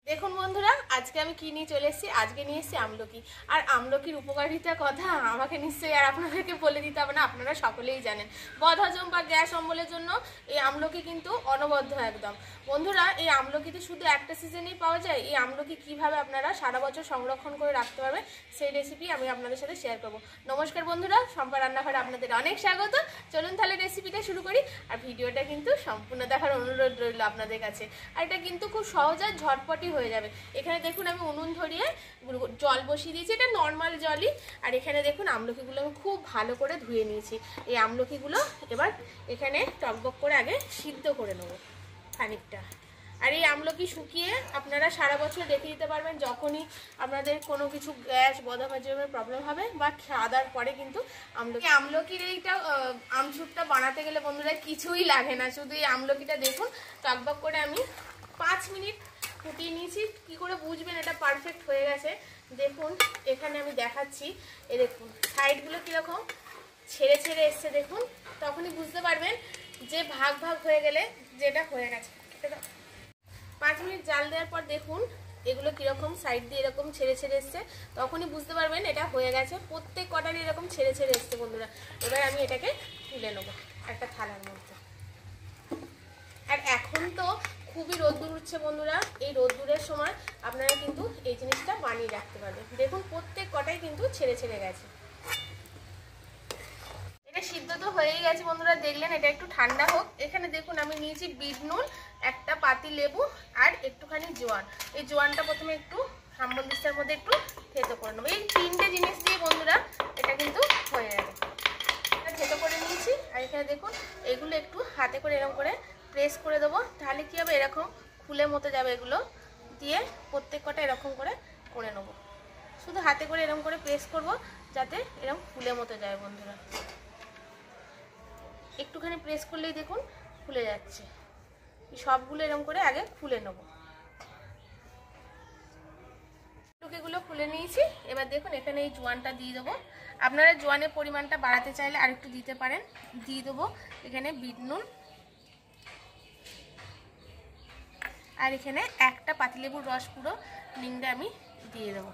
দেখুন বন্ধুরা, আজকে আমি কি নিয়ে চলে এসেছি। আজকে নিয়ে এসেছি আমলকি। আর আমলকির উপকারিতার কথা আমাকে নিশ্চয়ই আর আপনাদেরকে বলে দিতে হবে না, আপনারা সকলেই জানেন। বদহজম বা গ্যাস অম্বলের জন্য এই আমলকি কিন্তু অনবদ্য একদম। বন্ধুরা, এই আমলকিতে শুধু একটা সিজনেই পাওয়া যায়। এই আমলকি কিভাবে আপনারা সারা বছর সংরক্ষণ করে রাখতে পারবেন সেই রেসিপি আমি আপনাদের সাথে শেয়ার করব। নমস্কার বন্ধুরা, শম্পা রান্নাঘরে আপনাদের অনেক স্বাগত। চলুন তাহলে রেসিপিটা শুরু করি। আর ভিডিওটা কিন্তু সম্পূর্ণ দেখার অনুরোধ রইল আপনাদের কাছে। আর এটা কিন্তু খুব সহজ আর ঝটপটি হয়ে যাবে। এখানে দেখুন আমি উনুন ধরিয়ে জল বসিয়ে দিয়েছি, এটা নর্মাল জলই। আর এখানে দেখুন আমলকিগুলো আমি খুব ভালো করে ধুয়ে নিয়েছি। এই আমলকিগুলো এবার এখানে টকবক করে আগে সিদ্ধ করে নেব খানিকটা। আর এই আমলকি শুকিয়ে আপনারা সারা বছর রেখে দিতে পারবেন। যখনই আপনাদের কোনো কিছু গ্যাস বদহজমের প্রবলেম হবে বা খাওয়া দাওয়ার পরে কিন্তু আমলকির এইটা আমচুরটা বানাতে গেলে বন্ধুরা কিছুই লাগে না, শুধু এই আমলকিটা দেখুন টকবক করে আমি 5 মিনিট ফুটিয়ে নিয়েছি। কি করে বুঝবেন এটা পারফেক্ট হয়ে গেছে? দেখুন এখানে আমি দেখাচ্ছি, এই দেখুন সাইডগুলো কীরকম ছেড়ে ছেড়ে এসছে, দেখুন তখনই বুঝতে পারবেন যে ভাগ ভাগ হয়ে গেলে যেটা হয়ে গেছে। 5 মিনিট জাল দেওয়ার পর দেখুন এগুলো কীরকম সাইড দিয়ে এরকম ছেড়ে ছেড়ে এসছে, তখনই বুঝতে পারবেন এটা হয়ে গেছে। প্রত্যেক কটারই এরকম ছেড়ে ছেড়ে এসছে বন্ধুরা। এবার আমি এটাকে তুলে নেবো একটা থালার মধ্যে। আর এখন তো খুবই রোদ্দুর উঠছে বন্ধুরা, এই রোদ্দুরের সময় আপনারা কিন্তু এই জিনিসটা বানিয়ে রাখতে পারবেন। দেখুন প্রত্যেক কটাই কিন্তু ছেড়ে ছেড়ে গেছে। এটা সিদ্ধ তো হয়েই গেছে বন্ধুরা, দেখলেন। এটা একটু ঠান্ডা হোক। এখানে দেখুন আমি নিয়েছি বিট নুন, একটা পাতি লেবু আর একটুখানি জোয়ান। এই জোয়ানটা প্রথমে একটু হামবন্দিস্তার মধ্যে একটু থেতো করে নেবো। এই 3টে জিনিস দিয়ে বন্ধুরা এটা কিন্তু হয়ে যাবে। থেতো করে নিয়েছি। আর এখানে দেখুন এগুলো একটু হাতে করে এরকম করে প্রেস করে দেবো, তাহলে কী হবে এরকম ফুলের মতো যাবে। এগুলো দিয়ে প্রত্যেক কটা এরকম করে করে নেবো। শুধু হাতে করে এরকম করে প্রেস করব যাতে এরকম ফুলের মতো যায় বন্ধুরা। একটুখানি প্রেস করলেই দেখুন ফুলে যাচ্ছে। সবগুলো এরকম করে আগে ফুলে নেব। টুকেগুলো ফুলে নিয়েছি। এবার দেখুন এখানে এই জোয়ানটা দিয়ে দেবো। আপনারা জোয়ানের পরিমাণটা বাড়াতে চাইলে আর একটু দিতে পারেন। দিয়ে দেবো এখানে বিট নুন, আর এখানে একটা পাতিলেবুর রস পুরো নিংড়ে আমি দিয়ে দেবো।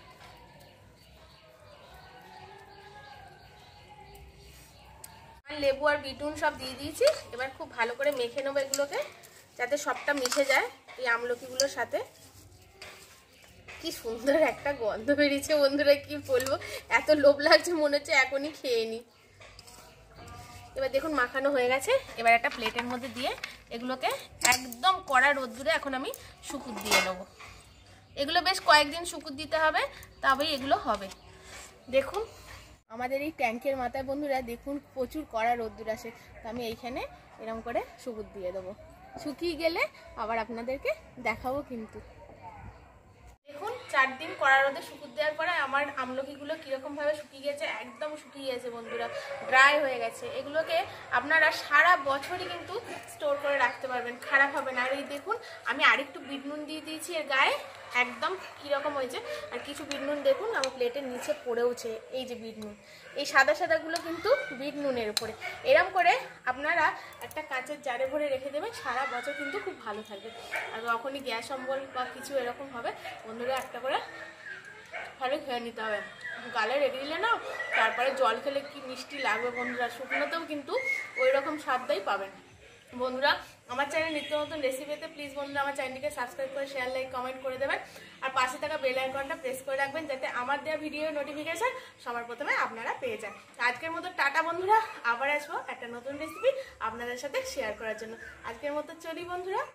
লেবু আর বিটুন সব দিয়ে দিয়েছি। এবার খুব ভালো করে মেখে নেবো এগুলোকে যাতে সবটা মিশে যায় এই আমলকিগুলোর সাথে। কি সুন্দর একটা গন্ধ বেরিয়েছে বন্ধুরা, কি বলবো, এত লোভ লাগছে মনে হচ্ছে এখনই খেয়ে নিই। এবার দেখুন মাখানো হয়ে গেছে। এবার একটা প্লেটের মধ্যে দিয়ে এগুলোকে একদম কড়া রোদ্দুরে এখন আমি শুকুর দিয়ে নেবো। এগুলো বেশ কয়েকদিন শুকুর দিতে হবে, তবেই এগুলো হবে। দেখুন আমাদের এই ট্যাঙ্কের মাথায় বন্ধুরা দেখুন প্রচুর কড়া রোদ্দুর আসে, তো আমি এইখানে এরকম করে শুকুর দিয়ে দেবো। শুকিয়ে গেলে আবার আপনাদেরকে দেখাবো কিন্তু। দেখুন 4 দিন কড়া রোদে শুকুর দেওয়ার পরে আমার আমলকিগুলো কীরকমভাবে শুকিয়ে গেছে, একদম শুকিয়ে গেছে বন্ধুরা, ড্রাই হয়ে গেছে। এগুলোকে আপনারা সারা বছরই কিন্তু স্টোর করে রাখতে পারবেন, খারাপ হবে না। আর এই দেখুন আমি আরেকটু বিট নুন দিয়ে দিয়েছি এর গায়ে, একদম কীরকম হয়েছে। আর কিছু বিট নুন দেখুন আমার প্লেটের নিচে পড়েওছে, এই যে বিট নুন, এই সাদা সাদাগুলো কিন্তু বিট নুনের উপরে। এরম করে আপনারা একটা কাঁচের জারে ভরে রেখে দেবেন, সারা বছর কিন্তু খুব ভালো থাকবে। আর যখনই গ্যাস অম্বল বা কিছু এরকম হবে বন্ধুরা একটা করে ভালো খেয়ে নিতে হবে। গালে রেখে দিলে না তারপরে জল খেলে কি মিষ্টি লাগবে বন্ধুরা, শুকনোতেও কিন্তু ওই রকম স্বাদটাই পাবেন। বন্ধুরা আমার চ্যানেল নিত্য নতুন রেসিপিতে প্লিজ বন্ধুরা আমার চ্যানেলটিকে সাবস্ক্রাইব করে শেয়ার লাইক কমেন্ট করে দেবেন। আর পাশে থাকা বেল আইকনটা প্রেস করে রাখবেন যাতে আমার দেওয়া ভিডিও নোটিফিকেশন সবার প্রথমে আপনারা পেয়ে যান। আজকের মতো টাটা বন্ধুরা, আবার আসবো একটা নতুন রেসিপি আপনাদের সাথে শেয়ার করার জন্য। আজকের মতো চলি বন্ধুরা।